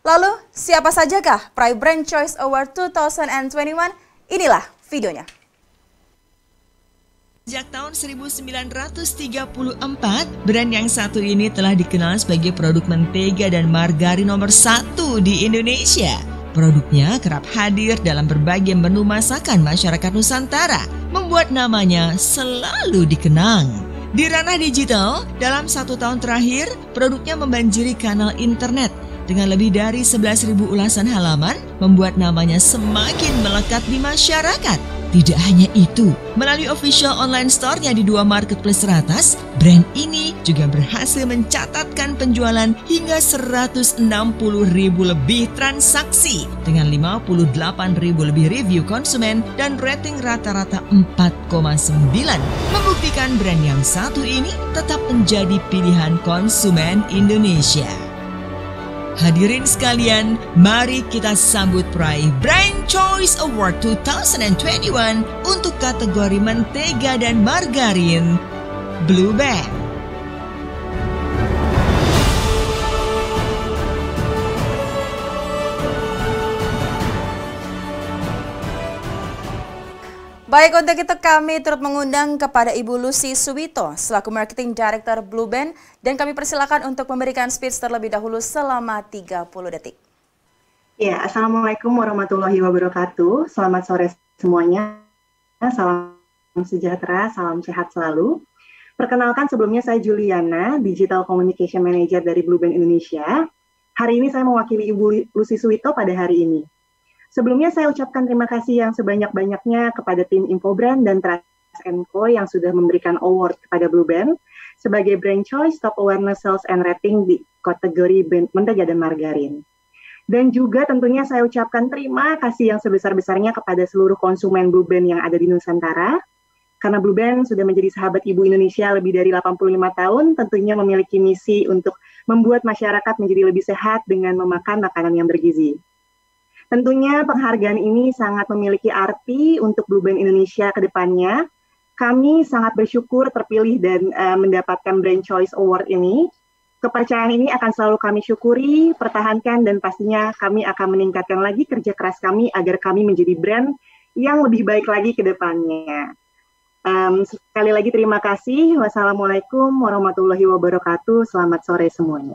Lalu, siapa sajakah peraih Brand Choice Award 2021? Inilah videonya. Sejak tahun 1934, brand yang satu ini telah dikenal sebagai produk mentega dan margarin nomor 1 di Indonesia. Produknya kerap hadir dalam berbagai menu masakan masyarakat Nusantara, membuat namanya selalu dikenang. Di ranah digital, dalam 1 tahun terakhir, produknya membanjiri kanal internet. Dengan lebih dari 11.000 ulasan halaman, membuat namanya semakin melekat di masyarakat. Tidak hanya itu, melalui official online store-nya di 2 marketplace teratas, brand ini juga berhasil mencatatkan penjualan hingga 160.000 lebih transaksi dengan 58.000 lebih review konsumen dan rating rata-rata 4,9, membuktikan brand yang satu ini tetap menjadi pilihan konsumen Indonesia. Hadirin sekalian, mari kita sambut peraih Brand Choice Award 2021 untuk kategori mentega dan margarin, Blue Band. Baik, untuk itu kami turut mengundang kepada Ibu Lucy Suwito selaku Marketing Director Blue Band, dan kami persilakan untuk memberikan speech terlebih dahulu selama 30 detik. Ya, Assalamualaikum warahmatullahi wabarakatuh. Selamat sore semuanya. Salam sejahtera, salam sehat selalu. Perkenalkan, sebelumnya saya Juliana, Digital Communication Manager dari Blue Band Indonesia. Hari ini saya mewakili Ibu Lucy Suwito pada hari ini. Sebelumnya saya ucapkan terima kasih yang sebanyak-banyaknya kepada tim Infobrand dan Trust & Co yang sudah memberikan award kepada Blue Band sebagai Brand Choice Top Awareness Sales and Rating di kategori mentega dan margarin. Dan juga tentunya saya ucapkan terima kasih yang sebesar-besarnya kepada seluruh konsumen Blue Band yang ada di Nusantara, karena Blue Band sudah menjadi sahabat Ibu Indonesia lebih dari 85 tahun, tentunya memiliki misi untuk membuat masyarakat menjadi lebih sehat dengan memakan makanan yang bergizi. Tentunya penghargaan ini sangat memiliki arti untuk Blue Band Indonesia ke depannya. Kami sangat bersyukur terpilih dan mendapatkan Brand Choice Award ini. Kepercayaan ini akan selalu kami syukuri, pertahankan, dan pastinya kami akan meningkatkan lagi kerja keras kami agar kami menjadi brand yang lebih baik lagi ke depannya. Sekali lagi terima kasih. Wassalamualaikum warahmatullahi wabarakatuh. Selamat sore semuanya.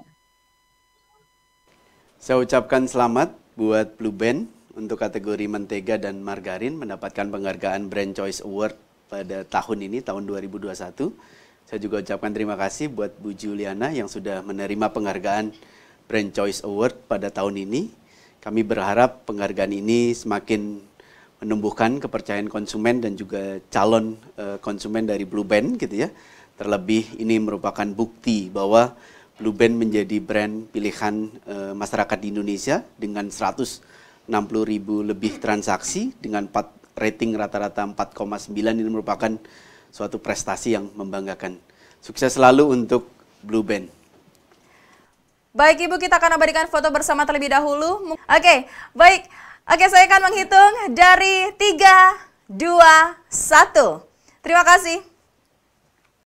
Saya ucapkan selamat buat Blue Band untuk kategori mentega dan margarin mendapatkan penghargaan Brand Choice Award pada tahun ini, tahun 2021. Saya juga ucapkan terima kasih buat Bu Juliana yang sudah menerima penghargaan Brand Choice Award pada tahun ini. Kami berharap penghargaan ini semakin menumbuhkan kepercayaan konsumen dan juga calon konsumen dari Blue Band gitu ya. Terlebih ini merupakan bukti bahwa Blue Band menjadi brand pilihan masyarakat di Indonesia dengan 160.000 lebih transaksi dengan rating rata-rata 4,9. Ini merupakan suatu prestasi yang membanggakan. Sukses selalu untuk Blue Band. Baik Ibu, kita akan abadikan foto bersama terlebih dahulu. Oke, baik. Oke, saya akan menghitung dari 3, 2, 1. Terima kasih.